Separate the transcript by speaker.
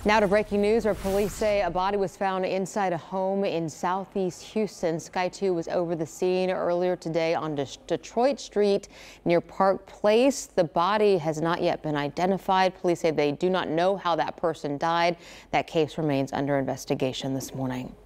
Speaker 1: Now to breaking news, where police say a body was found inside a home in southeast Houston. Sky 2 was over the scene earlier today on Detroit Street near Park Place. The body has not yet been identified. Police say they do not know how that person died. That case remains under investigation this morning.